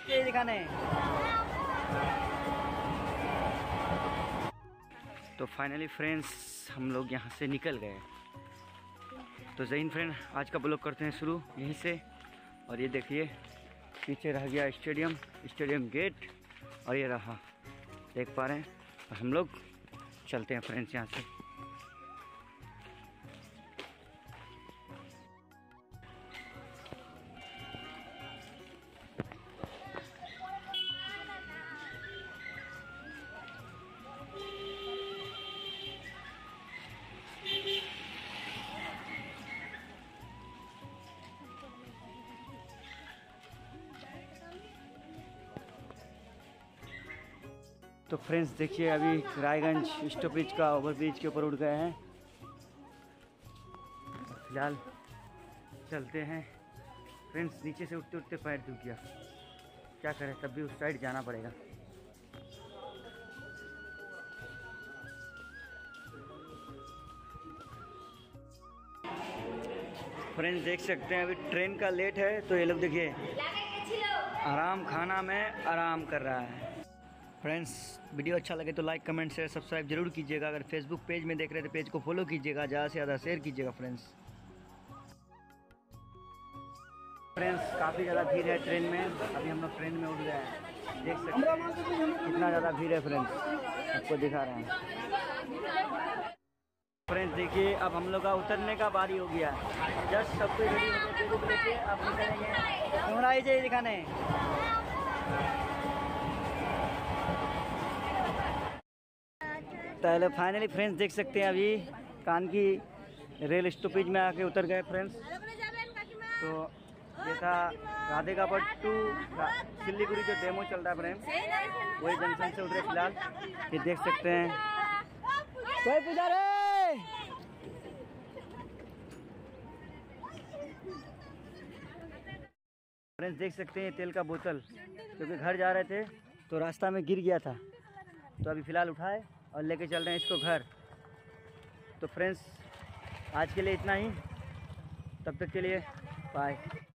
ये दिखाने। तो फाइनली फ्रेंड्स हम लोग यहाँ से निकल गए। तो जय हिंद फ्रेंड, आज का ब्लॉग करते हैं शुरू यहीं से। और ये देखिए पीछे रह गया स्टेडियम गेट, और ये रहा, देख पा रहे हैं। और हम लोग चलते हैं फ्रेंड्स यहाँ से। तो फ्रेंड्स देखिए अभी रायगंज स्टॉपेज का ओवरब्रिज के ऊपर उठ गए हैं। फिलहाल चलते हैं फ्रेंड्स। नीचे से उठते उठते पैर दुख गया, क्या करें, तब भी उस साइड जाना पड़ेगा। फ्रेंड्स देख सकते हैं अभी ट्रेन का लेट है, तो ये लोग देखिए आराम खाना में आराम कर रहा है। फ्रेंड्स वीडियो अच्छा लगे तो लाइक कमेंट शेयर सब्सक्राइब जरूर कीजिएगा। अगर फेसबुक पेज में देख रहे थे पेज को फॉलो कीजिएगा, ज़्यादा से ज़्यादा शेयर कीजिएगा फ्रेंड्स। काफ़ी ज़्यादा भीड़ है ट्रेन में। अभी हम लोग ट्रेन में उठ गए हैं, देख सकते हैं कितना ज़्यादा भीड़ है फ्रेंड्स, आपको दिखा रहे हैं। फ्रेंड्स देखिए अब हम लोग का उतरने का बारी हो गया। जस्ट सब कुछ रेडी हो गया, लेके अब निकलेंगे घुमराई दिखाने। पहले फाइनली फ्रेंड्स देख सकते हैं अभी कान की रेल स्टॉपेज में आके उतर गए फ्रेंड्स। तो ये था राधिका पट्टू सिल्लीगुड़ी जो डेमो चल रहा है फ्रेंड्स, वही जंक्शन से उतरे फिलहाल। ये देख सकते हैं कोई पूजा रे। फ्रेंड्स देख सकते हैं तेल का बोतल, क्योंकि घर जा रहे थे तो रास्ता में गिर गया था, तो अभी फ़िलहाल उठाए और लेके चल रहे हैं इसको घर। तो फ्रेंड्स आज के लिए इतना ही, तब तक के लिए बाय।